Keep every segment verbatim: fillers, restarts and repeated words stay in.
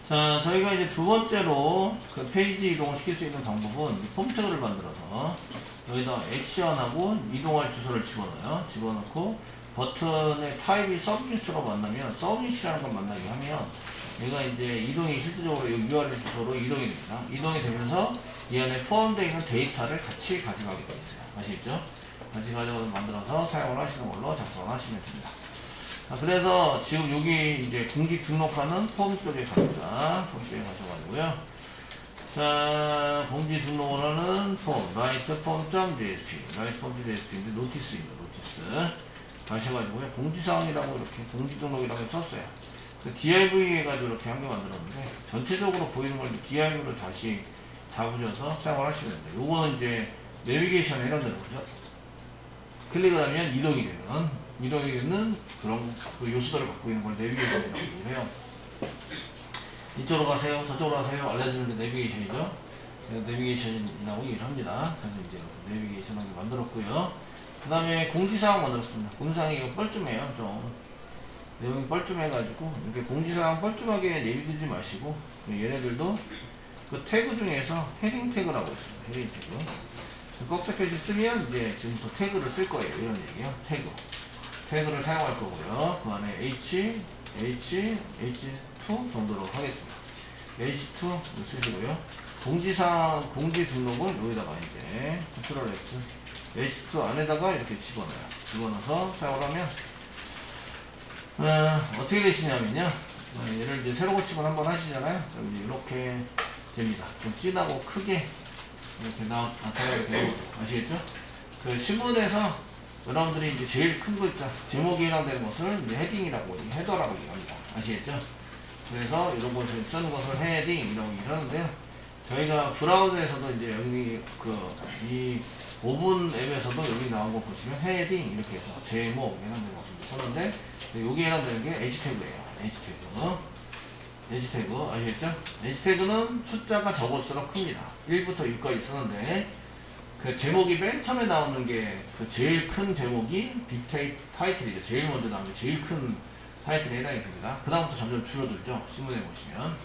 자, 저희가 이제 두 번째로 그 페이지 이동을 시킬 수 있는 방법은 폼 태그를 만들어서 여기다 액션하고 이동할 주소를 집어넣어요. 집어넣고 버튼의 타입이 서브밋으로 만나면 서브밋이라는 걸 만나게 하면 얘가 이제 이동이 실질적으로 유알엘 주소로 이동이 됩니다. 이동이 되면서 이 안에 포함되어 있는 데이터를 같이 가져가게 되어 있어요. 아시겠죠? 같이 가져가서 만들어서 사용을 하시는 걸로 작성을 하시면 됩니다. 자, 그래서 지금 여기 이제 공지 등록하는 폼 쪽에 갑니다. 폼 쪽에 가셔가지고요. 자, 공지 등록을 하는 폼, write form.jsp, write form.jsp인데 노티스입니다. 노티스. 가셔가지고요. 공지사항이라고 이렇게 공지 등록이라고 썼어요. 그 디아이브이 해가지고 이렇게 한 개 만들었는데 전체적으로 보이는 걸 디아이브이로 다시 잡으셔서 사용을 하시면 됩니다. 요거는 이제 내비게이션에 해당되는 거죠. 클릭을 하면 이동이 되는, 이동이 되는 그런 그 요소들을 갖고 있는 걸 내비게이션이라고 해요. 이쪽으로 가세요, 저쪽으로 가세요, 알려주는 게 내비게이션이죠. 내비게이션이라고 얘기를 합니다. 그래서 이제 내비게이션을 만들었고요. 그 다음에 공지사항 만들었습니다. 공지사항이 이거 뻘쭘해요. 좀 내용이 뻘쭘해가지고 이렇게 공지사항 뻘쭘하게 내비두지 마시고 얘네들도 그 태그 중에서 헤딩 태그라고 있습니다. 헤딩 태그. 꺽쇠표시 쓰면 이제 지금부터 태그를 쓸 거예요. 이런 얘기요. 태그. 태그를 사용할 거고요. 그 안에 H, H, 에이치 투 정도로 하겠습니다. 에이치 투 쓰시고요. 공지사항, 공지 등록을 여기다가 이제 컨트롤 S, 에이치 투 안에다가 이렇게 집어넣어요. 집어넣어서 사용을 하면 어, 어떻게 되시냐면요. 어, 얘를 이제 새로 고침을 한번 하시잖아요. 그럼 이제 이렇게 됩니다. 좀 진하고 크게 이렇게 나, 나타나게 되는 거죠. 아시겠죠? 그 신문에서 여러분들이 이제 제일 큰 글자, 제목에 해당되는 것을 이제 헤딩이라고, 헤더라고 얘기합니다. 아시겠죠? 그래서 이런 것을 쓰는 것을 헤딩이라고 얘기하는데요. 저희가 브라우저에서도 이제 여기 그, 이 오 분 앱에서도 여기 나온 거 보시면 헤딩 이렇게 해서 제목 해당되는 것을 썼는데, 여기에 해당되는 게 H 태그예요. H 태그. H 태그 아시겠죠? H 태그는 숫자가 적을수록 큽니다. 일부터 육까지 쓰는데 그 제목이 맨 처음에 나오는 게 그 제일 큰 제목이 빅 타이틀이죠. 제일 먼저 나오는 게 제일 큰 타이틀에 해당이 됩니다. 그 다음부터 점점 줄어들죠. 신문에 보시면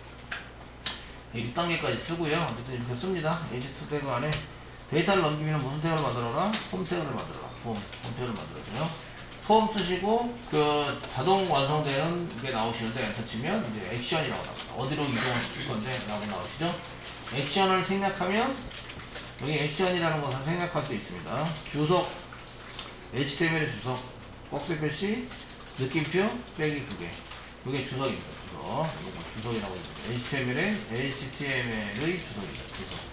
육 단계까지 쓰고요. 어쨌든 이렇게 씁니다. 에이치 투 태그 안에 데이터를 넘기면 무슨 태그를 만들어라? 폼 태그를 만들어라. 폼, 폼 태그를 만들어줘요. 폼 쓰시고 그 자동 완성되는 게 나오시는데 엔터 치면 이제 액션이라고 나옵니다. 어디로 이동을 시킬 건데 라고 나오시죠. 액션을 생략하면 여기 액션이라는 것을 생략할 수 있습니다. 주석, 에이치티엠엘의 주석, 꺽쇠표시, 느낌표, 빼기 두 개. 이게 주석입니다. 주석. 이거 주석이라고 합니다. 에이치티엠엘의 에이치티엠엘의 주석입니다. 주석.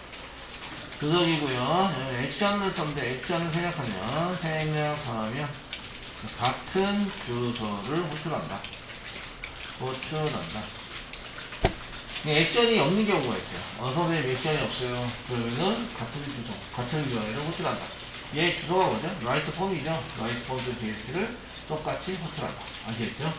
주석이고요. 액션을 썼는데 액션을 생략하면 생략하면 같은 주소를 호출한다. 호출한다. 액션이 없는 경우가 있어요. 어, 선생님 액션이 없어요. 그러면은 같은 주소, 같은 유아이를 호출한다. 얘 주소가 뭐죠? write form이죠. write form.jsp를 똑같이 호출한다. 아시겠죠?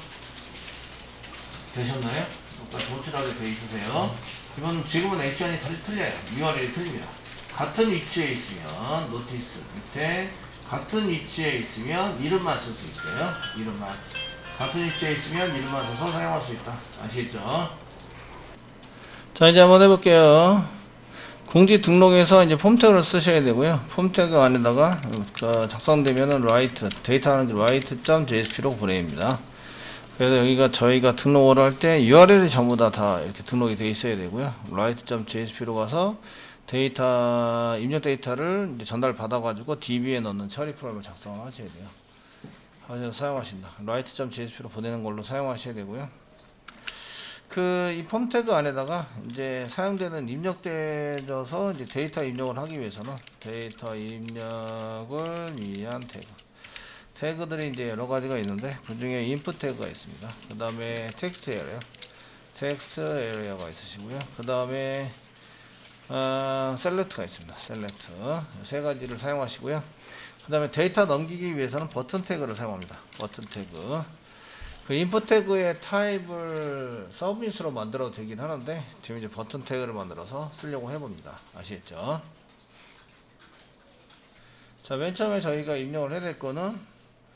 되셨나요? 똑같이 호출하게 돼 있으세요. 지금, 지금은 액션이 틀려요. 유알엘이 틀립니다. 같은 위치에 있으면 노티스 밑에 같은 위치에 있으면 이름만 쓸 수 있어요. 이름만. 같은 위치에 있으면 이름만 써서 사용할 수 있다. 아시겠죠? 자, 이제 한번 해볼게요. 공지 등록해서 이제 폼 태그를 쓰셔야 되고요. 폼 태그 안에다가 작성되면은 write, 데이터는 write.jsp로 보냅니다. 그래서 여기가 저희가 등록을 할 때 유알엘이 전부 다, 다 이렇게 등록이 되어 있어야 되고요. write.jsp로 가서 데이터, 입력 데이터를 이제 전달 받아가지고 디비에 넣는 처리 프로그램을 작성을 하셔야 돼요. 하셔서 사용하신다. write.jsp로 보내는 걸로 사용하셔야 되고요. 그 이 폼 태그 안에다가 이제 사용되는 입력되어서 이제 데이터 입력을 하기 위해서는 데이터 입력을 위한 태그. 태그들이 이제 여러 가지가 있는데 그 중에 input 태그가 있습니다. 그 다음에 텍스트 에리어, 텍스트 에리어가 있으시고요. 그 다음에 어, 셀렉트가 있습니다. 셀렉트 세 가지를 사용하시고요. 그 다음에 데이터 넘기기 위해서는 버튼 태그를 사용합니다. 버튼 태그. 그 인풋 태그의 타입을 서브밋으로 만들어도 되긴 하는데 지금 이제 버튼 태그를 만들어서 쓰려고 해봅니다. 아시겠죠? 자, 맨 처음에 저희가 입력을 해야 될 거는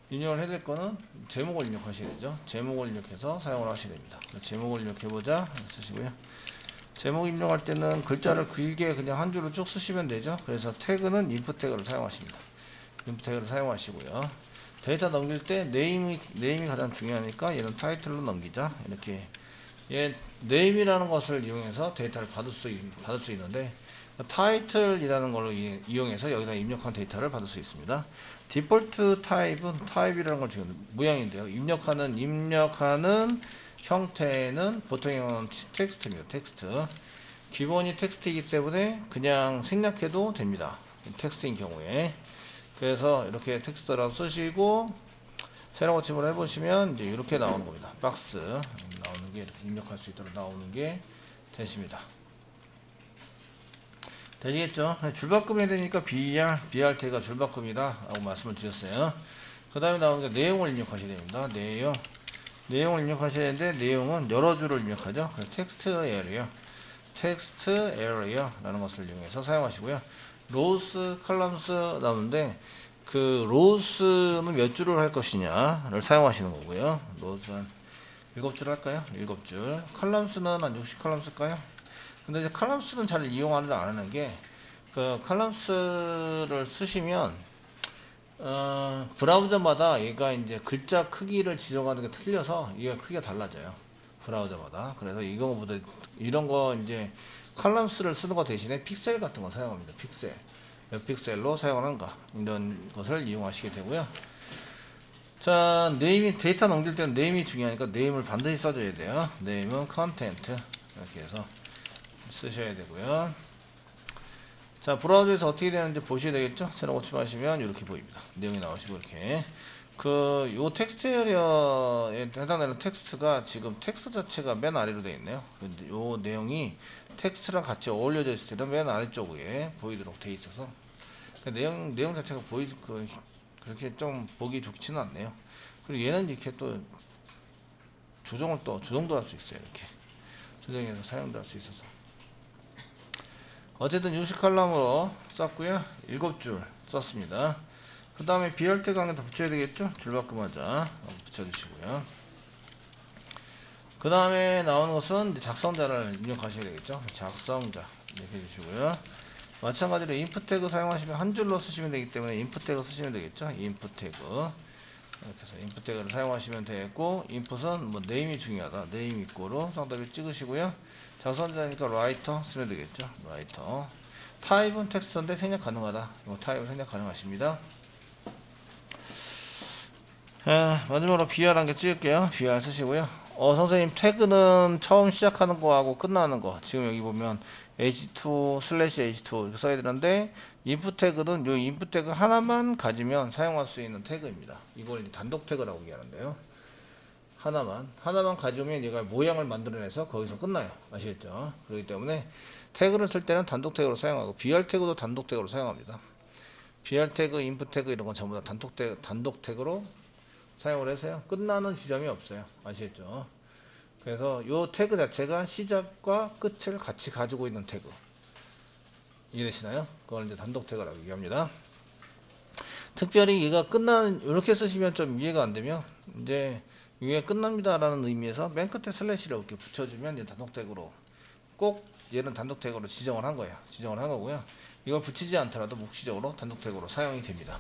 입력을 해야 될 거는 제목을 입력하셔야 되죠. 제목을 입력해서 사용을 하셔야 됩니다. 제목을 입력해보자 쓰시고요. 제목 입력할 때는 글자를 길게 그냥 한 줄로 쭉 쓰시면 되죠. 그래서 태그는 인풋 태그를 사용하십니다. 인풋 태그를 사용하시고요. 데이터 넘길 때 네임이, 네임이 가장 중요하니까 얘는 타이틀로 넘기자. 이렇게 얘 네임이라는 것을 이용해서 데이터를 받을 수, 받을 수 있는데 타이틀이라는 걸로 이용해서 여기다 입력한 데이터를 받을 수 있습니다. 디폴트 타입은 타입이라는 걸 지금 모양인데요. 입력하는 입력하는 형태는 보통의 경우는 텍스트입니다. 텍스트. 기본이 텍스트이기 때문에 그냥 생략해도 됩니다. 텍스트인 경우에. 그래서 이렇게 텍스트라고 쓰시고 새로 고침을 해보시면 이제 이렇게 나오는 겁니다. 박스 나오는 게 이렇게 입력할 수 있도록 나오는 게 되십니다. 되시겠죠? 줄바꿈 해야 되니까 비알, 비알 태그가 줄바꿈이다 라고 말씀을 드렸어요. 그 다음에 나오는 게 내용을 입력하셔야 됩니다. 내용. 내용을 입력하셔야 되는데 내용은 여러 줄을 입력하죠. 그래서 텍스트 에어리어, 텍스트 에어리어 라는 것을 이용해서 사용하시고요. 로우스, 컬럼스 나오는데 그 로우스는 몇 줄을 할 것이냐를 사용하시는 거고요. 로우스 한 일곱 줄 할까요? 일곱 줄. 컬럼스는 한 육십 컬럼 쓸까요? 근데 이제 컬럼스는 잘 이용을 안 하는 게, 그 컬럼스를 쓰시면, 어, 브라우저마다 얘가 이제 글자 크기를 지정하는 게 틀려서 이게 크기가 달라져요. 브라우저마다. 그래서 이거보다 이런 거 이제 컬럼스를 쓰는 거 대신에 픽셀 같은 거 사용합니다. 픽셀. 몇 픽셀로 사용하는가. 이런 것을 이용하시게 되고요. 자, 네임이, 데이터 넘길 때는 네임이 중요하니까 네임을 반드시 써줘야 돼요. 네임은 컨텐트. 이렇게 해서 쓰셔야 되고요. 자, 브라우저에서 어떻게 되는지 보셔야 되겠죠? 새로 고침하시면 이렇게 보입니다. 내용이 나오시고 이렇게 그 요 텍스트 에리어에 해당되는 텍스트가 지금 텍스트 자체가 맨 아래로 되어 있네요. 요 내용이 텍스트랑 같이 어울려져 있을 때는 맨 아래쪽에 보이도록 되어 있어서 그 내용 내용 자체가 보이 그 그렇게 좀 보기 좋지는 않네요. 그리고 얘는 이렇게 또 조정을 또 조정도 할 수 있어요. 이렇게 조정해서 사용도 할 수 있어서. 어쨌든 육십 컬럼으로 썼고요. 일곱 줄 썼습니다. 그 다음에 비알 태그 한 개 더 붙여야 되겠죠? 줄바꿈하자 붙여주시고요. 그 다음에 나오는 것은 작성자를 입력하셔야 되겠죠? 작성자 이렇게 해주시고요. 마찬가지로 인풋 태그 사용하시면 한 줄로 쓰시면 되기 때문에 인풋 태그 쓰시면 되겠죠? 인풋 태그 이렇게 해서 인풋 태그를 사용하시면 되겠고, 인풋은 뭐 네임이 중요하다. 네임 이꼬로 상단에 찍으시고요. 작성자니까 라이터 쓰면 되겠죠? 라이터. 타입은 텍스트인데 생략 가능하다. 이거 타입은 생략 가능하십니다. 아, 마지막으로 비알 한 개 찍을게요. 비알 쓰시고요. 어, 선생님, 태그는 처음 시작하는 거하고 끝나는 거. 지금 여기 보면 에이치 투 슬래시 에이치 투 이렇게 써야 되는데, 인풋 태그는 요 인풋 태그 하나만 가지면 사용할 수 있는 태그입니다. 이걸 이제 단독 태그라고 얘기하는데요. 하나만, 하나만 가져오면 얘가 모양을 만들어내서 거기서 끝나요. 아시겠죠? 그렇기 때문에 태그를 쓸 때는 단독 태그로 사용하고, 비알 태그도 단독 태그로 사용합니다. 비알 태그, 인풋 태그 이런 건 전부 다 단독 태그, 단독 태그로 사용을 해서요. 끝나는 지점이 없어요. 아시겠죠? 그래서 요 태그 자체가 시작과 끝을 같이 가지고 있는 태그. 이해되시나요? 그걸 이제 단독 태그라고 얘기합니다. 특별히 얘가 끝나는, 이렇게 쓰시면 좀 이해가 안 되면, 이제 이게 끝납니다 라는 의미에서 맨 끝에 슬래시를 이렇게 붙여주면 이제 단독 태그로, 꼭 얘는 단독 태그로 지정을 한 거예요. 지정을 한 거고요. 이걸 붙이지 않더라도 묵시적으로 단독 태그로 사용이 됩니다.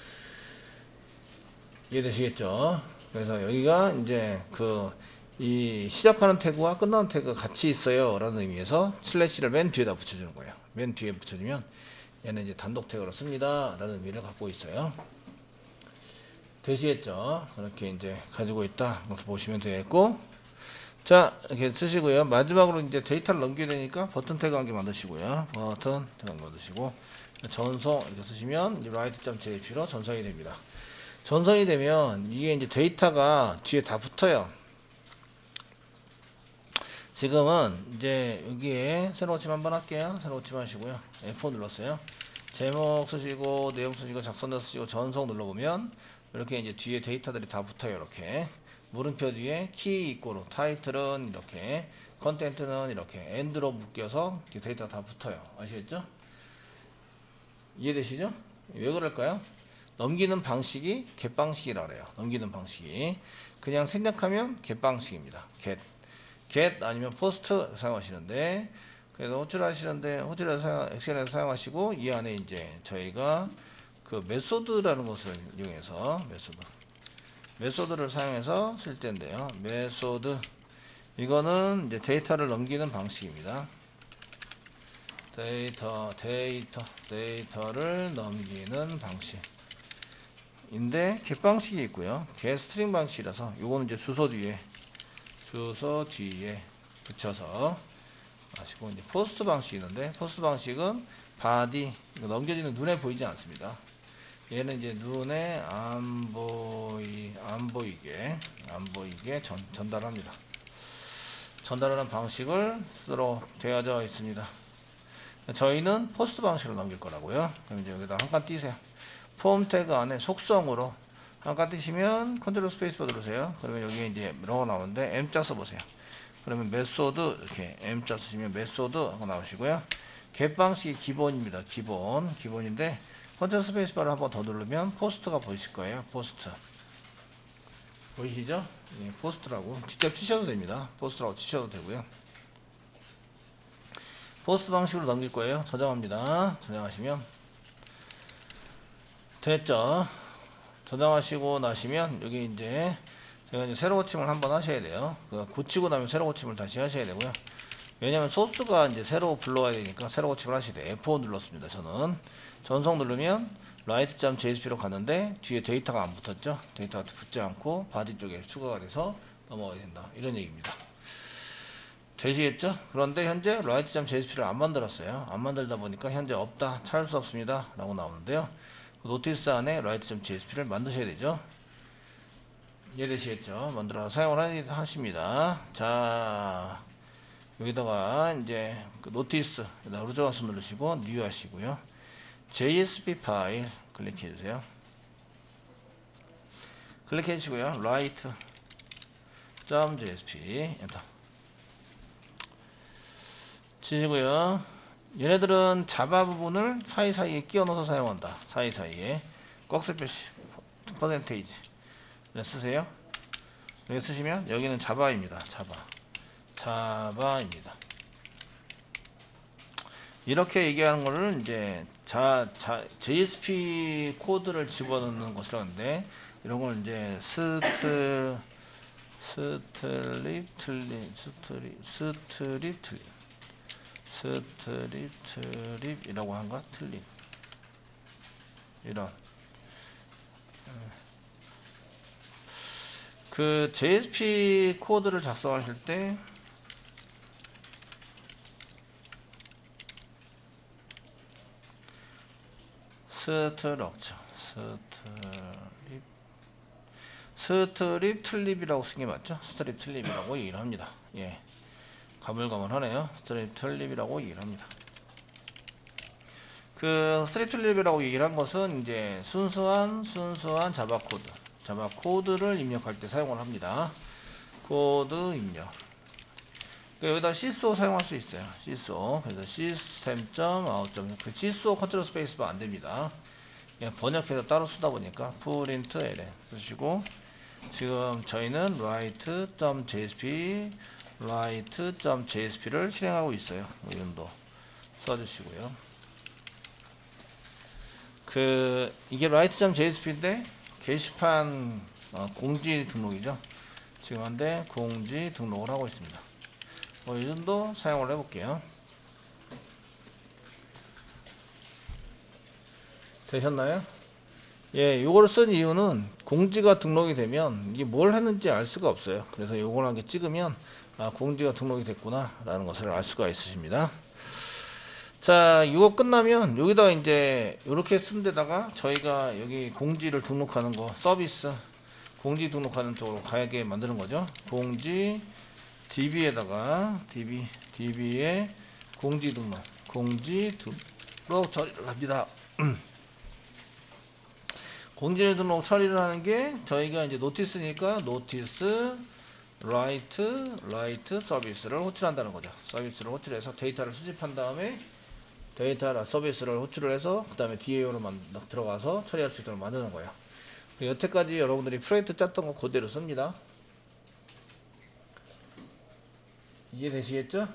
이해되시겠죠? 그래서 여기가 이제 그 이 시작하는 태그와 끝나는 태그가 같이 있어요 라는 의미에서 슬래시를 맨 뒤에다 붙여주는 거예요. 맨 뒤에 붙여주면 얘는 이제 단독 태그로 씁니다 라는 의미를 갖고 있어요. 되시겠죠? 그렇게 이제 가지고 있다. 그래서 보시면 되겠고, 자, 이렇게 쓰시고요. 마지막으로 이제 데이터를 넘겨야 되니까 버튼 태그 한 개 만드시고요. 버튼 태그 한 개 만드시고, 전송 이렇게 쓰시면 이제 write.jp로 전송이 됩니다. 전송이 되면 이게 이제 데이터가 뒤에 다 붙어요. 지금은 이제 여기에 새로 고침 한번 할게요. 새로 고침 하시고요. 에프 오 눌렀어요. 제목 쓰시고 내용 쓰시고 작성자 쓰시고 전송 눌러보면 이렇게 이제 뒤에 데이터들이 다 붙어요. 이렇게 물음표 뒤에 키 이꼬로 타이틀은 이렇게, 컨텐트는 이렇게 엔드로 묶여서 데이터가 다 붙어요. 아시겠죠? 이해되시죠? 왜 그럴까요? 넘기는 방식이 get 방식이라 그래요. 넘기는 방식이 그냥 생략하면 get 방식입니다. get, get 아니면 post 사용하시는데, 그래서 호출 하시는데 호출에서 사용, 엑셀에서 사용하시고 이 안에 이제 저희가 그 메소드라는 것을 이용해서 메소드 메소드를 사용해서 쓸 때인데요. 메소드 이거는 이제 데이터를 넘기는 방식입니다. 데이터 데이터 데이터를 넘기는 방식인데 get 방식이 있고요. get 스트링 방식이라서 요거는 이제 주소 뒤에 주소 뒤에 붙여서 하시고, 이제 포스트 방식이 있는데 포스트 방식은 바디 넘겨지는 눈에 보이지 않습니다. 얘는 이제 눈에 안 보이 안 보이게 안 보이게 전, 전달합니다. 전달하는 방식을 쓰도록 되어져 있습니다. 저희는 포스트 방식으로 넘길 거라고요. 그럼 이제 여기다 한 칸 띄세요. 폼 태그 안에 속성으로 한 칸 띄시면 컨트롤 스페이스 바 누르세요. 그러면 여기에 이제 뭐가 나오는데 M자 써보세요. 그러면 메소드 이렇게 M자 쓰시면 메소드 하고 나오시고요. get 방식이 기본입니다. 기본 기본인데 컨트롤 스페이스 바를 한번 더 누르면 포스트가 보이실 거예요. 포스트 보이시죠? 예, 포스트라고 직접 치셔도 됩니다. 포스트라고 치셔도 되고요. 포스트 방식으로 넘길 거예요. 저장합니다. 저장하시면 됐죠? 저장하시고 나시면 여기 이제 제가 이제 새로 고침을 한번 하셔야 돼요. 그 고치고 나면 새로 고침을 다시 하셔야 되고요. 왜냐면 소스가 이제 새로 불러와야 되니까 새로 고침을 하셔야 돼요. 에프 오 눌렀습니다. 저는 전송 누르면 write.jsp로 갔는데 뒤에 데이터가 안 붙었죠. 데이터가 붙지 않고 바디 쪽에 추가가 돼서 넘어가야 된다. 이런 얘기입니다. 되시겠죠? 그런데 현재 write.jsp를 안 만들었어요. 안 만들다 보니까 현재 없다, 찾을 수 없습니다 라고 나오는데요. 노티스 안에 write.jsp를 만드셔야 되죠. 이해되시겠죠? 만들어서 사용을 하십니다. 자, 여기다가 이제 그 노티스 루저가스 누르시고 뉴 하시고요. 제이에스피 파일 클릭해 주세요. 클릭해 주시고요. write.jsp 엔터 치시고요. 얘네들은 자바 부분을 사이사이에 끼워 넣어서 사용한다. 사이사이에 꺽쇠 표시 퍼센테이지 쓰세요. 여기 쓰시면 여기는 자바입니다. 자바 자바입니다. 이렇게 얘기하는 거를 이제 자, 자 제이에스피 코드를 집어넣는 것이라고 하는데, 이런 걸 이제 스트 스트립 틀립 스트립 스트립 틀립 스트립 트립이라고 한가? 틀립 이런 그 제이에스피 코드를 작성하실 때 스트럭처 스트립 스트립 틀립이라고 쓴 게 맞죠? 스트립 틀립이라고 얘기를 합니다. 예, 가물가물하네요. 스트립 틀립이라고 얘기를 합니다. 그 스트립 틀립이라고 얘기를 한 것은 이제 순수한 순수한 자바 코드 자바 코드를 입력할 때 사용을 합니다. 코드 입력. 여기다 시스오 사용할 수 있어요. 시스오. 그래서 시스템.아웃. 그 시스오 컨트롤 스페이스바 안 됩니다. 그냥 번역해서 따로 쓰다 보니까 프린트 엘엔 쓰시고, 지금 저희는 write.jsp write.jsp를 실행하고 있어요. 이 정도 써주시고요. 그 이게 write.jsp인데 게시판 어, 공지 등록이죠. 지금 한데 공지 등록을 하고 있습니다. 뭐 이 정도 사용을 해볼게요. 되셨나요? 예, 요거를 쓴 이유는 공지가 등록이 되면 이게 뭘 했는지 알 수가 없어요. 그래서 요걸 한 개 찍으면 아, 공지가 등록이 됐구나 라는 것을 알 수가 있으십니다. 자, 이거 끝나면 여기다 이제 이렇게 쓴 데다가 저희가 여기 공지를 등록하는 거, 서비스 공지 등록하는 쪽으로 가게 만드는 거죠. 공지 디비에다가 디비 디비에 공지 등록 공지 등록 처리를 합니다. 공지 등록 처리를 하는 게 저희가 이제 노티스니까 노티스 라이트 라이트 서비스를 호출한다는 거죠. 서비스를 호출해서 데이터를 수집한 다음에 데이터 서비스를 호출을 해서 그 다음에 디에이오로 들어가서 처리할 수 있도록 만드는 거예요. 여태까지 여러분들이 프로젝트 짰던 거 그대로 씁니다. 이해되시겠죠?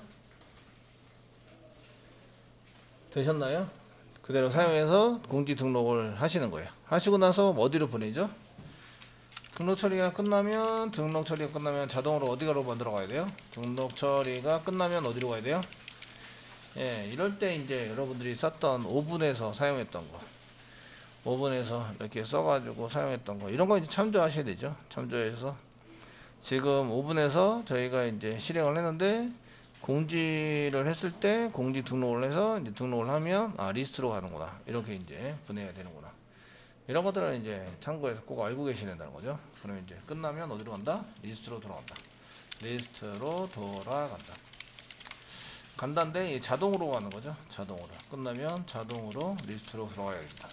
되셨나요? 그대로 사용해서 공지 등록을 하시는 거예요. 하시고 나서 어디로 보내죠? 등록 처리가 끝나면 등록 처리가 끝나면 자동으로 어디가로 만들어 가야 돼요? 등록 처리가 끝나면 어디로 가야 돼요? 예, 이럴 때 이제 여러분들이 썼던 오븐에서 사용했던 거, 오븐에서 이렇게 써가지고 사용했던 거, 이런 거 이제 참조하셔야 되죠. 참조해서 지금 오븐에서 저희가 이제 실행을 했는데 공지를 했을 때 공지 등록을 해서 이제 등록을 하면 아 리스트로 가는구나, 이렇게 이제 보내야 되는구나. 이런 것들은 이제 참고해서 꼭 알고 계셔야 된다는 거죠. 그러면 이제 끝나면 어디로 간다? 리스트로 돌아간다. 리스트로 돌아간다. 간단한데 자동으로 가는 거죠. 자동으로. 끝나면 자동으로 리스트로 들어가야 됩니다.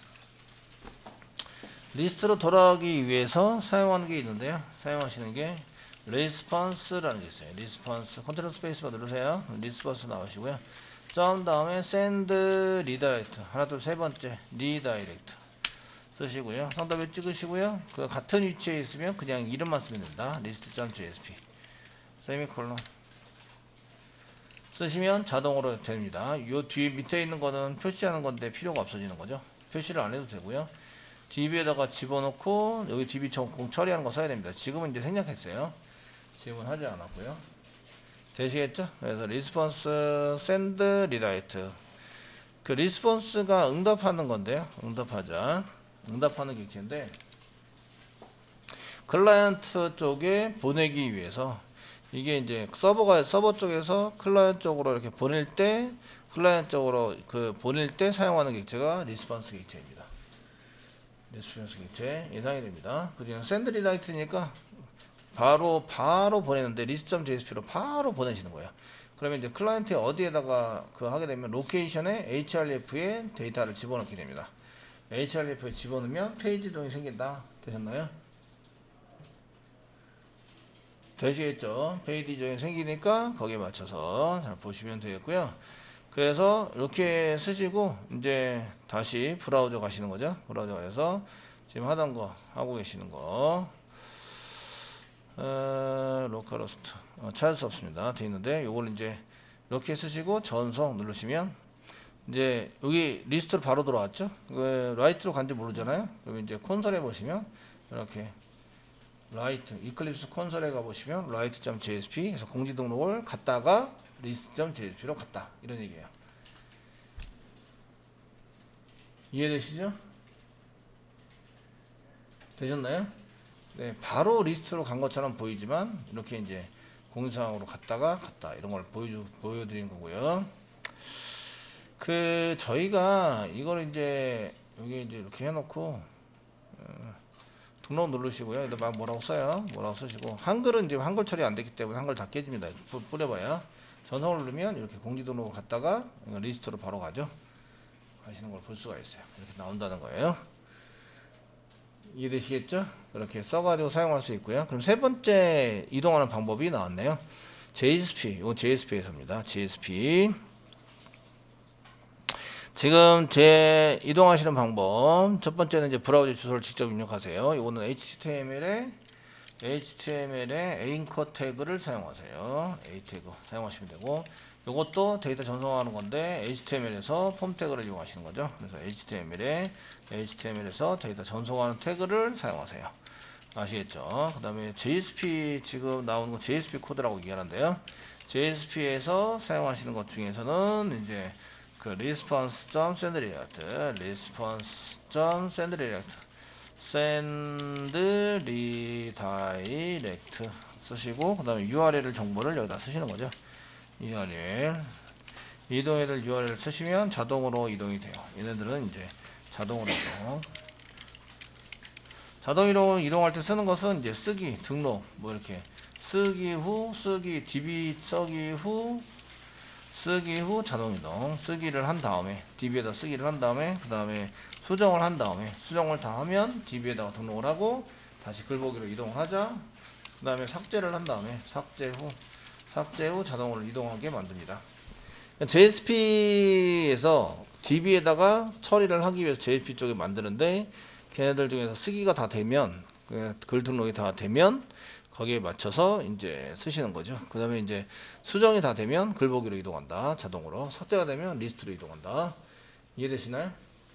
리스트로 돌아가기 위해서 사용하는 게 있는데요. 사용하시는 게 리스폰스라는 게 있어요. 리스폰스. 컨트롤 스페이스바 누르세요. 리스폰스 나오시고요. 점 다음에 send redirect. 하나 둘 세 번째 redirect 쓰시고요. 상단에 찍으시고요. 그 같은 위치에 있으면 그냥 이름만 쓰면 된다. list.jsp 세미콜론 쓰시면 자동으로 됩니다. 요 뒤에 밑에 있는 거는 표시하는 건데 필요가 없어지는 거죠. 표시를 안 해도 되고요. 디비에다가 집어넣고 여기 디비 공 처리하는 거 써야 됩니다. 지금은 이제 생략했어요. 지금은 하지 않았고요. 되시겠죠? 그래서 리스폰스 send redirect. 그 리스폰스가 응답하는 건데요. 응답하자. 응답하는 객체인데 클라이언트 쪽에 보내기 위해서 이게 이제 서버가 서버 쪽에서 클라이언트 쪽으로 이렇게 보낼 때 클라이언트 쪽으로 그 보낼 때 사용하는 객체가 리스폰스 객체입니다. 리스폰스 객체 예상이 됩니다. 그리고 send redirect니까 바로 바로 보내는데 list.jsp로 바로 보내시는 거예요. 그러면 이제 클라이언트에 어디에다가 그 하게 되면 로케이션에 href에 데이터를 집어넣게 됩니다. href에 집어넣으면 페이지 이동이 생긴다. 되셨나요? 되시겠죠? 페이지 이동이 생기니까 거기에 맞춰서 잘 보시면 되겠고요. 그래서 이렇게 쓰시고 이제 다시 브라우저 가시는 거죠. 브라우저 가서 지금 하던 거 하고 계시는 거 어, 로컬호스트 어, 찾을 수 없습니다. 돼 있는데 요걸 이제 이렇게 쓰시고 전송 누르시면 이제 여기 리스트로 바로 들어왔죠. 그 라이트로 간지 모르잖아요. 그럼 이제 콘솔에 보시면 이렇게 라이트 이클립스 콘솔에 가보시면 라이트.jsp 해서 공지 등록을 갔다가 리스트.jsp로 갔다, 이런 얘기예요. 이해되시죠? 되셨나요? 네, 바로 리스트로 간 것처럼 보이지만 이렇게 이제 공지사항으로 갔다가 갔다, 이런 걸 보여 보여드린 거고요. 그 저희가 이걸 이제 여기 이제 이렇게 해놓고 어, 등록 누르시고요. 여기다 막 뭐라고 써요. 뭐라고 쓰시고 한글은 이제 한글 처리 안 됐기 때문에 한글 다 깨집니다. 뿌려봐야. 전송을 누르면 이렇게 공지 등록을 갔다가 리스트로 바로 가죠. 가시는 걸 볼 수가 있어요. 이렇게 나온다는 거예요. 이해되시겠죠? 그렇게 써가지고 사용할 수 있고요. 그럼 세 번째 이동하는 방법이 나왔네요. 제이에스피, 이건 제이에스피에서입니다. 제이에스피. 지금 제 이동하시는 방법, 첫 번째는 이제 브라우저 주소를 직접 입력하세요. 이거는 에이치티엠엘에 에이치티엠엘에 앵커 태그를 사용하세요. A 태그 사용하시면 되고, 이것도 데이터 전송하는 건데 에이치티엠엘에서 폼 태그를 이용하시는 거죠. 그래서 에이치티엠엘에 에이치티엠엘에서 데이터 전송하는 태그를 사용하세요. 아시겠죠? 그 다음에 제이에스피 지금 나오는 거 제이에스피 코드라고 얘기하는데요. 제이에스피에서 사용하시는 것 중에서는 이제 그 response.sendredirect, response.sendredirect, sendredirect 쓰시고 그 다음에 유알엘 정보를 여기다 쓰시는 거죠. 유알엘 이동해를 유알엘 쓰시면 자동으로 이동이 돼요. 얘네들은 이제 자동으로 이동. 자동으로 이동할 때 쓰는 것은 이제 쓰기, 등록, 뭐 이렇게 쓰기 후, 쓰기, 디비 쓰기 후, 쓰기 후 자동 이동. 쓰기를 한 다음에 디비에다 쓰기를 한 다음에 그 다음에 수정을 한 다음에 수정을 다 하면 디비에다가 등록을 하고 다시 글보기로 이동을 하자. 그 다음에 삭제를 한 다음에 삭제 후 삭제 후 자동으로 이동하게 만듭니다. 제이에스피에서 디비에다가 처리를 하기 위해서 제이에스피 쪽에 만드는데 걔네들 중에서 쓰기가 다 되면 글 등록이 다 되면 거기에 맞춰서 이제 쓰시는 거죠. 그 다음에 이제 수정이 다 되면 글 보기로 이동한다. 자동으로. 삭제가 되면 리스트로 이동한다. 이해되시나요?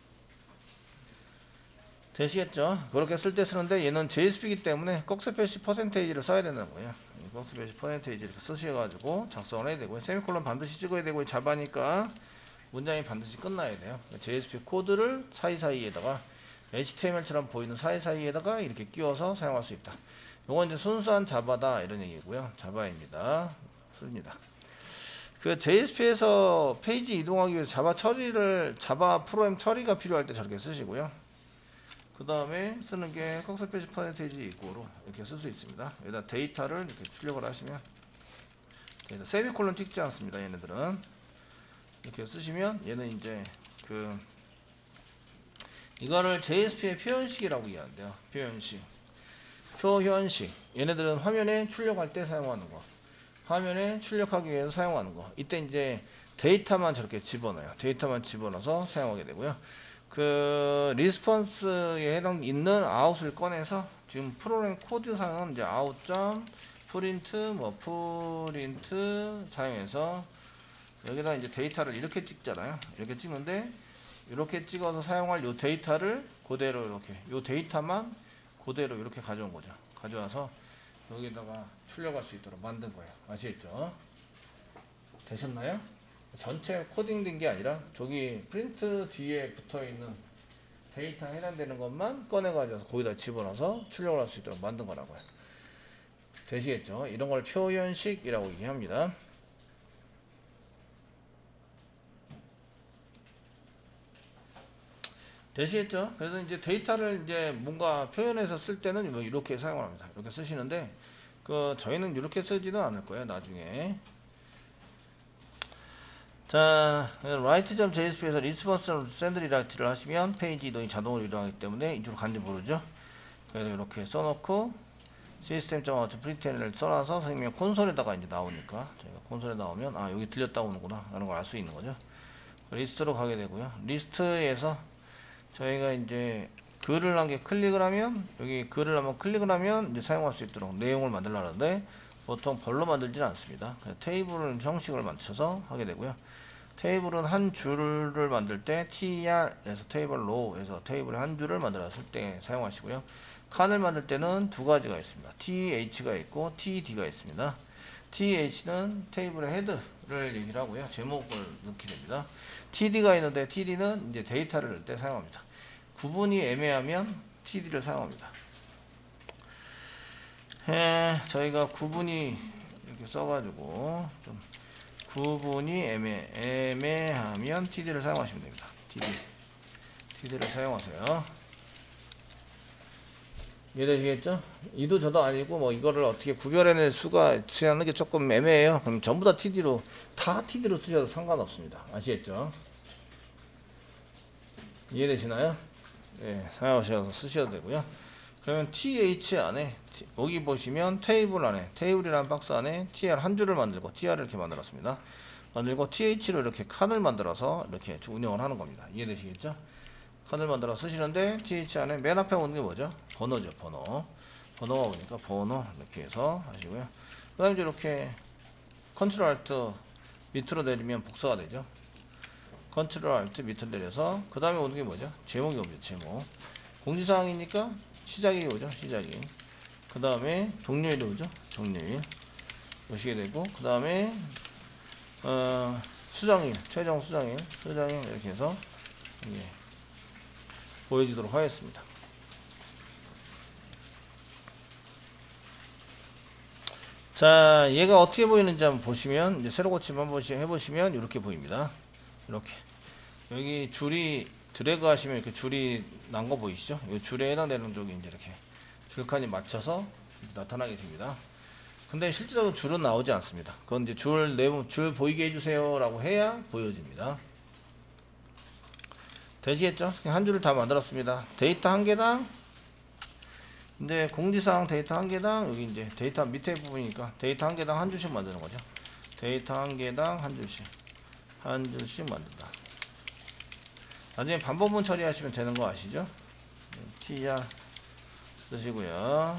되시겠죠? 그렇게 쓸 때 쓰는데 얘는 제이에스피이기 때문에 꺽쇠표시 퍼센테이지를 써야 된다는 거예요. 꺽쇠표시 퍼센테이지 이렇게 쓰셔가지고 작성을 해야 되고요. 세미콜론 반드시 찍어야 되고 자바니까 문장이 반드시 끝나야 돼요. 제이에스피 코드를 사이사이에다가 에이치티엠엘처럼 보이는 사이사이에다가 이렇게 끼워서 사용할 수 있다. 이건 이제 순수한 자바다 이런 얘기고요. 자바입니다. 씁니다. 그 제이에스피에서 페이지 이동하기 위해서 자바 처리를 자바 프로그램 처리가 필요할 때 저렇게 쓰시고요. 그 다음에 쓰는 게 꺽쇠표시 퍼센테이지 이꼬로 이렇게 쓸 수 있습니다. 여기다 데이터를 이렇게 출력을 하시면 세미콜론 찍지 않습니다. 얘네들은 이렇게 쓰시면 얘는 이제 그 이거를 제이에스피의 표현식이라고 이해한대요. 표현식, 표현식. 얘네들은 화면에 출력할 때 사용하는 거, 화면에 출력하기 위해서 사용하는 거. 이때 이제 데이터만 저렇게 집어넣어요. 데이터만 집어넣어서 사용하게 되고요. 그 리스폰스에 해당 있는 아웃을 꺼내서 지금 프로그램 코드상은 이제 아웃 점 프린트 뭐 프린트 사용해서 여기다 이제 데이터를 이렇게 찍잖아요. 이렇게 찍는데 이렇게 찍어서 사용할 요 데이터를 그대로 이렇게 요 데이터만 그대로 이렇게 가져온 거죠. 가져와서 여기다가 출력할 수 있도록 만든 거예요. 아시겠죠? 되셨나요? 전체 코딩된 게 아니라 저기 프린트 뒤에 붙어있는 데이터에 해당되는 것만 꺼내가지고 거기다 집어넣어서 출력을 할 수 있도록 만든 거라고요. 되시겠죠? 이런 걸 표현식이라고 얘기합니다. 되시겠죠? 그래서 이제 데이터를 이제 뭔가 표현해서 쓸 때는 뭐 이렇게 사용합니다. 이렇게 쓰시는데 그 저희는 이렇게 쓰지는 않을 거예요. 나중에. 자, write.jsp에서 response.sendReact를 하시면 페이지 이동이 자동으로 일어나기 때문에 이쪽으로 간지 모르죠. 그래서 이렇게 써놓고 system.out.println을 써놔서 선생님이 콘솔에다가 이제 나오니까 저희가 콘솔에 나오면 아 여기 들렸다 오는구나 라는 걸 알 수 있는 거죠. 리스트로 가게 되고요. 리스트에서 저희가 이제 글을 한 개 클릭을 하면 여기 글을 한번 클릭을 하면 이제 사용할 수 있도록 내용을 만들려는데 보통 벌로 만들지는 않습니다. 테이블 형식을 맞춰서 하게 되고요. 테이블은 한 줄을 만들 때 tir에서 테이블 row에서 테이블의 한 줄을 만들었을 때 사용하시고요. 칸을 만들 때는 두 가지가 있습니다. th가 있고 td가 있습니다. th는 테이블의 헤드를 얘기를 하고요. 제목을 넣게 됩니다. td가 있는데 td는 이제 데이터를 넣을 때 사용합니다. 구분이 애매하면 td를 사용합니다. 에, 저희가 구분이 이렇게 써가지고 좀 구분이 애매, 애매하면 td를 사용하시면 됩니다. td, td를 사용하세요. 이해되시겠죠? 이도 저도 아니고 뭐 이거를 어떻게 구별해낼 수가 있는 게 조금 애매해요. 그럼 전부 다 td로 다 td로 쓰셔도 상관없습니다. 아시겠죠? 이해되시나요? 네, 사용하셔서 쓰셔도 되고요. 그러면 th 안에 여기 보시면 테이블 안에 테이블이라는 박스 안에 tr 한 줄을 만들고 tr을 이렇게 만들었습니다. 만들고 th로 이렇게 칸을 만들어서 이렇게 운영을 하는 겁니다. 이해되시겠죠? 칸을 만들어 쓰시는데 th 안에 맨 앞에 오는 게 뭐죠? 번호죠. 번호. 번호가 오니까 번호 이렇게 해서 하시고요. 그 다음에 이렇게 컨트롤 알트 밑으로 내리면 복사가 되죠. 컨트롤 알트 밑으로 내려서 그 다음에 오는 게 뭐죠? 제목이 옵니다. 제목. 공지사항이니까 시작이 오죠. 시작이. 그 다음에 종료일이 오죠. 종료일. 오시게 되고 그 다음에 어, 수정일. 최종 수정일. 수정일 이렇게 해서 예, 보여지도록 하겠습니다. 자, 얘가 어떻게 보이는지 한번 보시면 이제 새로 고침 한번 해보시면 이렇게 보입니다. 이렇게 여기 줄이 드래그 하시면 이렇게 줄이 난 거 보이시죠? 이 줄에 해당되는 쪽이 이제 이렇게 줄칸이 맞춰서 나타나게 됩니다. 근데 실제적으로 줄은 나오지 않습니다. 그건 이제 줄 내부 줄 보이게 해주세요 라고 해야 보여집니다. 되시겠죠? 한 줄을 다 만들었습니다. 데이터 한 개당 이제 공지사항 데이터 한 개당 여기 이제 데이터 밑에 부분이니까 데이터 한 개당 한 줄씩 만드는 거죠. 데이터 한 개당 한 줄씩 한 줄씩 만든다. 나중에 반복문 처리하시면 되는 거 아시죠? tr 쓰시고요.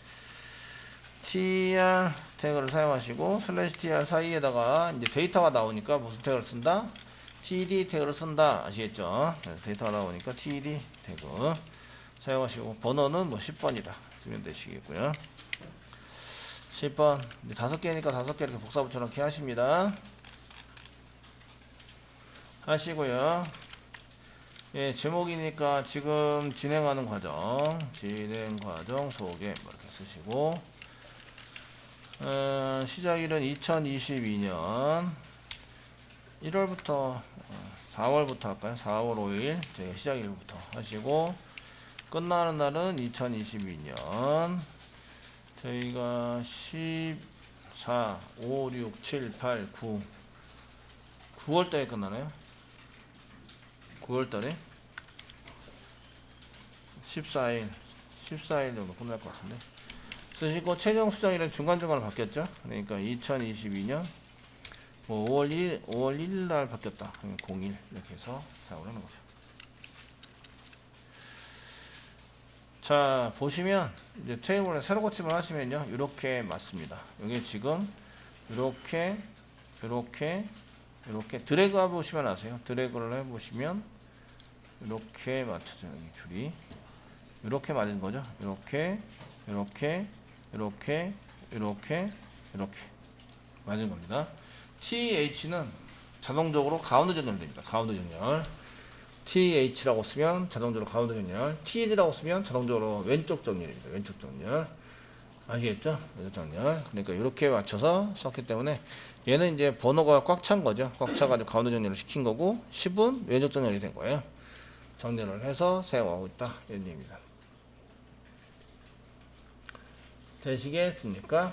tr 태그를 사용하시고 슬래시 tr 사이에다가 이제 데이터가 나오니까 무슨 태그를 쓴다? td 태그를 쓴다. 아시겠죠? 데이터가 나오니까 td 태그 사용하시고 번호는 뭐 십 번이다 쓰면 되시겠고요. 십 번 이제 다섯 개니까 다섯 개 이렇게 복사 붙여넣기 하십니다. 하시고요. 예, 제목이니까 지금 진행하는 과정, 진행 과정 소개 뭐 이렇게 쓰시고, 어, 시작일은 이천이십이 년 일월부터 사월부터 할까요? 사월 오일 저희가 시작일부터 하시고, 끝나는 날은 이천이십이 년 저희가 십사, 오, 육, 칠, 팔, 구 구월달에 끝나나요? 구월달에 십사 일 십사 일 정도 끝날 것 같은데 쓰시고, 최종 수정일은 중간중간으로 바뀌었죠. 그러니까 이천이십이 년 뭐 오월 일 일 오월 일 일 날 바뀌었다. 공일 이렇게 해서 사용을 하는 거죠. 자, 보시면 이제 테이블에 새로 고침을 하시면요, 이렇게 맞습니다. 이게 지금 이렇게 이렇게 이렇게 드래그 해보시면 아세요. 드래그를 해보시면 이렇게 맞춰져. 여기 줄이 이렇게 맞은 거죠. 이렇게 이렇게 이렇게 이렇게 이렇게 맞은 겁니다. 티에이치는 자동적으로 가운데 전열됩니다. 가운데 전열. 티에이치라고 쓰면 자동적으로 가운데 전열, 티엘이라고 쓰면 자동적으로 왼쪽 정렬입니다. 왼쪽 정렬. 아시겠죠? 왼쪽 정렬. 그러니까 이렇게 맞춰서 썼기 때문에 얘는 이제 번호가 꽉 찬 거죠. 꽉 차가지고 가운데 정렬을 시킨 거고, 십은 왼쪽 정렬이 된 거예요. 정렬을 해서 사용하고 있다. 이런 얘기입니다. 되시겠습니까?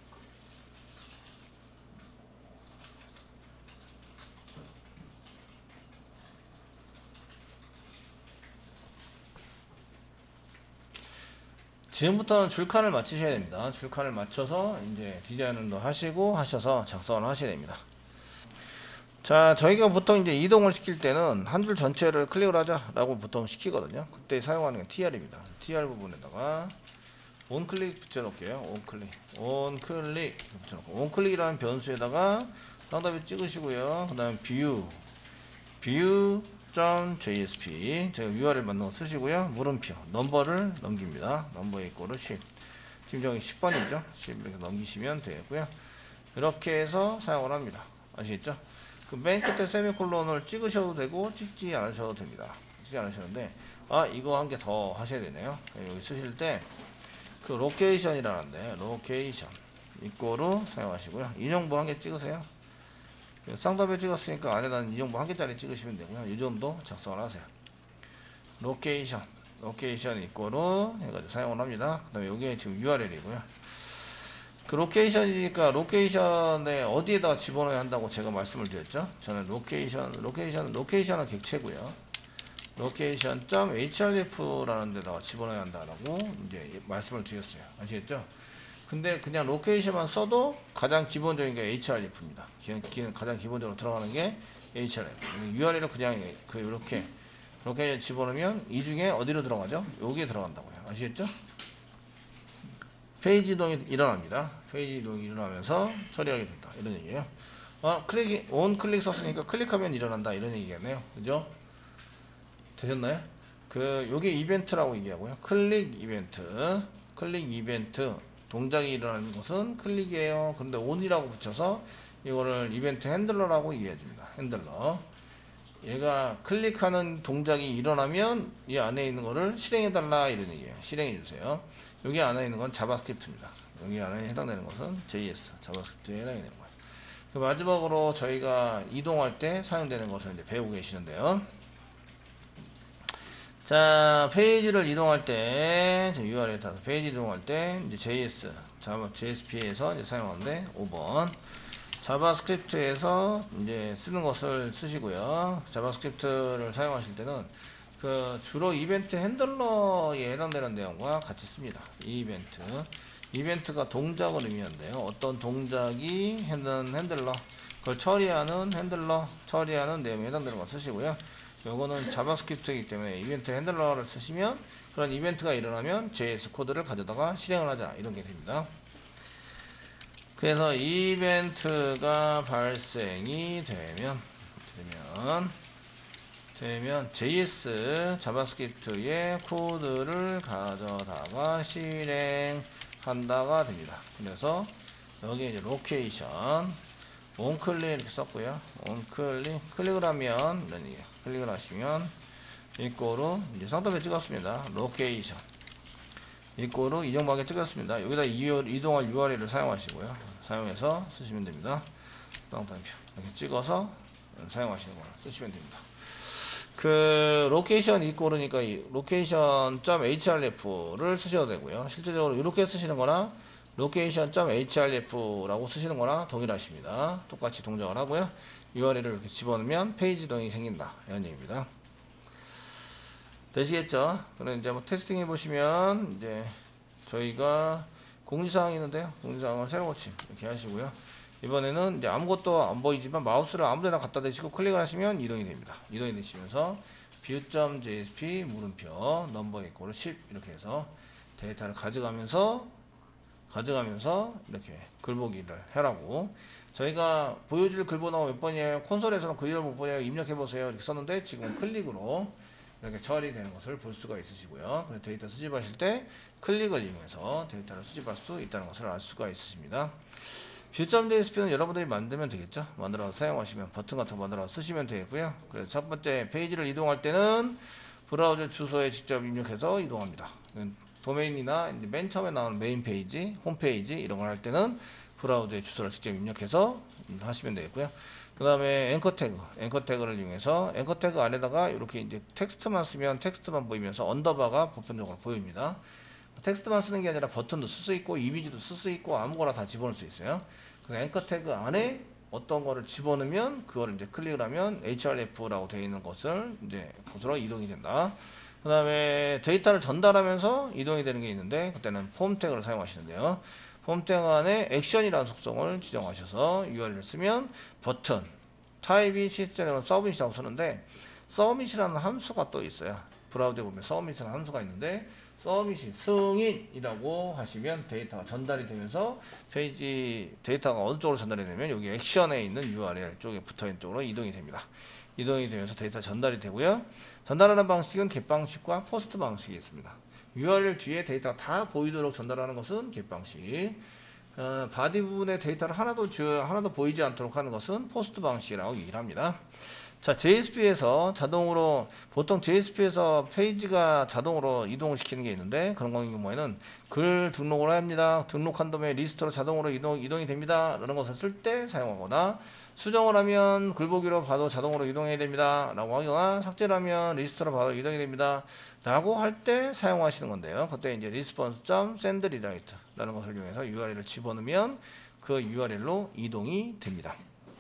지금부터는 줄칸을 맞추셔야 됩니다. 줄칸을 맞춰서 이제 디자인을 하시고 하셔서 작성을 하셔야 됩니다. 자, 저희가 보통 이제 이동을 시킬 때는 한 줄 전체를 클릭을 하자라고 보통 시키거든요. 그때 사용하는 게 티알입니다. 티알 부분에다가 온클릭 붙여놓을게요. 온클릭, 온클릭 붙여놓고, 온클릭이라는 변수에다가 상단에 찍으시고요. 그 다음에 뷰, 뷰.jsp 제가 유알엘 만든 거 쓰시고요. 물음표, 넘버를 넘깁니다. 넘버 이꼬르 십. 지금 저기 십 번이죠. 십 이렇게 넘기시면 되겠고요. 이렇게 해서 사용을 합니다. 아시겠죠? 그 맨 끝에 세미콜론을 찍으셔도 되고 찍지 않으셔도 됩니다. 찍지 않으셨는데, 아, 이거 한 개 더 하셔야 되네요. 여기 쓰실 때 그 로케이션이라는데, 로케이션 이꼬르 사용하시고요. 인용부 한 개 찍으세요. 쌍따배 찍었으니까 안에다는 인용부 한 개짜리 찍으시면 되고요. 이 정도 작성을 하세요. 로케이션, 로케이션 이꼬르 해가지고 사용을 합니다. 그 다음에 여기에 지금 유알엘이고요. 그 로케이션이니까 로케이션에 어디에다가 집어넣어야 한다고 제가 말씀을 드렸죠. 저는 로케이션, 로케이션, 로케이션은 객체고요. location.href라는 데다가 집어넣어야 한다라고 이제 말씀을 드렸어요. 아시겠죠? 근데 그냥 로케이션만 써도 가장 기본적인 게 에이치알에프입니다. 가장 기본적으로 들어가는 게 에이치알에프. 유알엘은 그냥 그 이렇게 이렇게 집어넣으면 이 중에 어디로 들어가죠? 여기에 들어간다고요. 아시겠죠? 페이지 이동이 일어납니다. 페이지 이동이 일어나면서 처리하게 된다. 이런 얘기예요. 아, 클릭이 온 클릭 썼으니까 클릭하면 일어난다. 이런 얘기겠네요. 그죠? 되셨나요? 그 요게 이벤트라고 얘기하고요. 클릭 이벤트, 클릭 이벤트 동작이 일어나는 것은 클릭이에요. 그런데 온이라고 붙여서 이거를 이벤트 핸들러라고 얘기해줍니다. 핸들러. 얘가 클릭하는 동작이 일어나면 이 안에 있는 거를 실행해달라 이런 얘기예요. 실행해주세요. 여기 안에 있는 건 자바스크립트입니다. 여기 안에 해당되는 것은 제이에스, 자바스크립트에 해당이 되는 거예요. 그 마지막으로 저희가 이동할 때 사용되는 것을 이제 배우고 계시는데요. 자, 페이지를 이동할 때, 유알엘 타서 페이지 이동할 때, 이제 제이에스, 자바, 제이에스피에서 이제 사용하는데, 오 번. 자바스크립트에서 이제 쓰는 것을 쓰시고요. 자바스크립트를 사용하실 때는, 그, 주로 이벤트 핸들러에 해당되는 내용과 같이 씁니다. 이 이벤트. 이벤트가 동작을 의미한대요. 어떤 동작이 핸들, 핸들러, 그걸 처리하는 핸들러, 처리하는 내용에 해당되는 거 쓰시고요. 요거는 자바스크립트이기 때문에 이벤트 핸들러를 쓰시면 그런 이벤트가 일어나면 제이에스 코드를 가져다가 실행을 하자 이런 게 됩니다. 그래서 이벤트가 발생이 되면 되면 되면 제이에스 자바스크립트의 코드를 가져다가 실행한다가 됩니다. 그래서 여기 이제 로케이션 온클릭 이렇게 썼고요. 온클릭 클릭을 하면 이런 얘기예요. 클릭을 하시면 이꼬로 이제 상단에 찍었습니다. 로케이션 이꼬로 이정박에 찍었습니다. 여기다 이동할 유알엘을 사용하시고요. 사용해서 쓰시면 됩니다. 상단표 이렇게 찍어서 사용하시는 거 쓰시면 됩니다. 그 로케이션 이꼬르니까 이 로케이션.href를 쓰셔도 되고요. 실제적으로 이렇게 쓰시는 거나 location.href라고 쓰시는 거나 동일하십니다. 똑같이 동작을 하고요. 유알엘을 이렇게 집어넣으면 페이지 이동이 생긴다. 이런 얘기입니다. 되시겠죠? 그럼 이제 뭐 테스팅 해보시면 이제 저희가 공지사항이 있는데요. 공지사항을 새로 고침 이렇게 하시고요. 이번에는 이제 아무것도 안 보이지만 마우스를 아무데나 갖다 대시고 클릭을 하시면 이동이 됩니다. 이동이 되시면서 view.jsp 물음표 넘버 이꼬르 십 이렇게 해서 데이터를 가져가면서 가져가면서 이렇게 글보기를 해라고. 저희가 보여줄 글번호가 몇 번이에요? 콘솔에서는 글을 못 보내요. 입력해보세요. 이렇게 썼는데 지금 클릭으로 이렇게 처리되는 것을 볼 수가 있으시고요. 그래서 데이터 수집하실 때 클릭을 이용해서 데이터를 수집할 수 있다는 것을 알 수가 있으십니다. view.jsp는 여러분들이 만들면 되겠죠. 만들어서 사용하시면 버튼 같은 거 만들어서 쓰시면 되겠고요. 그래서 첫 번째 페이지를 이동할 때는 브라우저 주소에 직접 입력해서 이동합니다. 도메인이나 맨 처음에 나오는 메인 페이지, 홈페이지 이런 걸 할 때는 브라우저의 주소를 직접 입력해서 하시면 되겠고요. 그 다음에 앵커 태그, 앵커 태그를 이용해서 앵커 태그 안에다가 이렇게 이제 텍스트만 쓰면 텍스트만 보이면서 언더바가 보편적으로 보입니다. 텍스트만 쓰는 게 아니라 버튼도 쓸 수 있고 이미지도 쓸 수 있고 아무거나 다 집어넣을 수 있어요. 그래서 앵커 태그 안에 어떤 거를 집어넣으면 그거를 이제 클릭을 하면 에이치알에프라고 되어 있는 것을 이제 곳으로 이동이 된다. 그 다음에 데이터를 전달하면서 이동이 되는 게 있는데 그때는 폼 태그를 사용하시는데요. 폼 태그 안에 액션이라는 속성을 지정하셔서 유알엘을 쓰면 버튼 타입이 시스템은 서밋이라고 쓰는데 서밋이라는 함수가 또 있어요. 브라우저에 보면 서밋이라는 함수가 있는데 서밋이 승인이라고 하시면 데이터가 전달이 되면서 페이지 데이터가 어느 쪽으로 전달이 되면 여기 액션에 있는 유알엘 쪽에 붙어있는 쪽으로 이동이 됩니다. 이동이 되면서 데이터 전달이 되고요. 전달하는 방식은 겟 방식과 포스트 방식이 있습니다. 유알엘 뒤에 데이터가 다 보이도록 전달하는 것은 겟 방식. 어, 바디 부분의 데이터를 하나도 주, 하나도 보이지 않도록 하는 것은 포스트 방식이라고 얘기를 합니다. 자, 제이에스피에서 자동으로 보통 제이에스피에서 페이지가 자동으로 이동을 시키는 게 있는데 그런 경우에는 글 등록을 합니다. 등록한 다음에 리스트로 자동으로 이동, 이동이 됩니다. 라는 것을 쓸 때 사용하거나 수정을 하면 글보기로 봐도 자동으로 이동해야 됩니다. 라고 하거나 삭제를 하면 리스트로 봐도 이동이 됩니다. 라고 할 때 사용하시는 건데요. 그때 이제 response.sendRewrite 라는 것을 이용해서 유알엘을 집어넣으면 그 유알엘로 이동이 됩니다.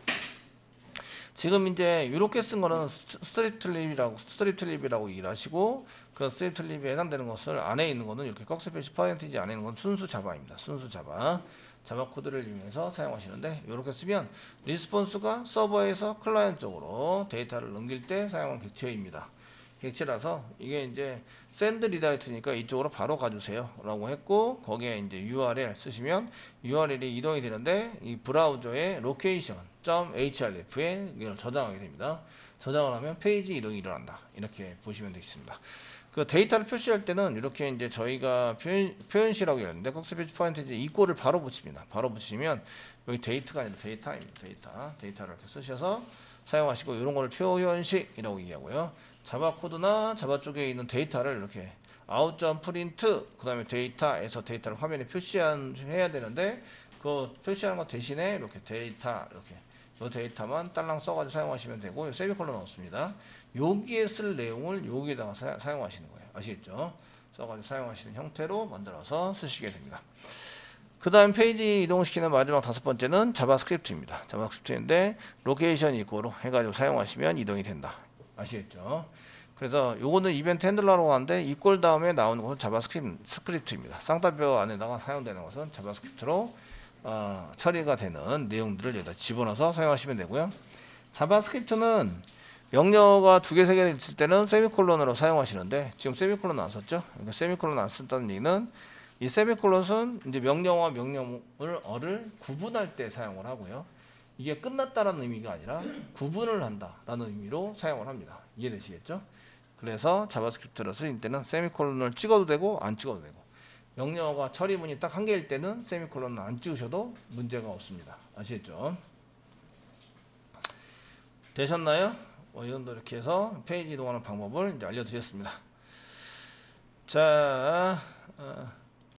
지금 이제 이렇게 쓴 거는 스트립틀립이라고 스트립틀립이라고 얘기를 하시고 그 스트립틀립에 해당되는 것을 안에 있는 거는 이렇게 꺽스페이지 퍼센티지 안에 있는 건 순수 자바입니다. 순수 자바. 자바 코드를 이용해서 사용하시는데 이렇게 쓰면 리스폰스가 서버에서 클라이언트 쪽으로 데이터를 넘길 때 사용한 객체입니다. 객체라서 이게 이제 send rewrite니까 이쪽으로 바로 가주세요 라고 했고 거기에 이제 유알엘 쓰시면 유알엘이 이동이 되는데 이 브라우저의 location.href에 이걸 저장하게 됩니다. 저장을 하면 페이지 이동이 일어난다. 이렇게 보시면 되겠습니다. 그 데이터를 표시할 때는 이렇게 이제 저희가 표현, 표현시라고 했는데 꺽스페이지 퍼센티지 이꼴을 바로 붙입니다. 바로 붙이면 여기 데이터가 아니라 데이터입니다. 데이터. 데이터를 이렇게 쓰셔서 사용하시고 이런 거를 표현식이라고 얘기하고요. 자바 코드나 자바 쪽에 있는 데이터를 이렇게 out.print 그 다음에 데이터에서 데이터를 화면에 표시해야 되는데 그 표시하는 것 대신에 이렇게 데이터 이렇게 이 데이터만 딸랑 써가지고 사용하시면 되고 세미콜론 넣었습니다. 여기에 쓸 내용을 여기에다가 사, 사용하시는 거예요. 아시겠죠? 써가지고 사용하시는 형태로 만들어서 쓰시게 됩니다. 그 다음 페이지 이동시키는 마지막 다섯 번째는 자바스크립트입니다. 자바스크립트인데 로케이션 이꼬로 해가지고 사용하시면 이동이 된다. 아시겠죠? 그래서 요거는 이벤트 핸들러라고 하는데 이꼴 다음에 나오는 것은 자바스크립트, 스크립트입니다. 쌍따옴표 안에다가 사용되는 것은 자바스크립트로 어, 처리가 되는 내용들을 여기다 집어넣어서 사용하시면 되고요. 자바스크립트는 명령어가 두 개, 세 개 있을 때는 세미콜론으로 사용하시는데 지금 세미콜론 안 썼죠? 그러니까 세미콜론 안 쓴다는 얘기는 이 세미콜론은 이제 명령어와 명령어를 구분할 때 사용을 하고요. 이게 끝났다라는 의미가 아니라 구분을 한다라는 의미로 사용을 합니다. 이해되시겠죠? 그래서 자바스크립트를 쓸 때는 세미콜론을 찍어도 되고 안 찍어도 되고 명령어가 처리문이 딱 한 개일 때는 세미콜론을 안 찍으셔도 문제가 없습니다. 아시겠죠? 되셨나요? 뭐 이런 거 이렇게 해서 페이지 이동하는 방법을 이제 알려드렸습니다. 자, 어.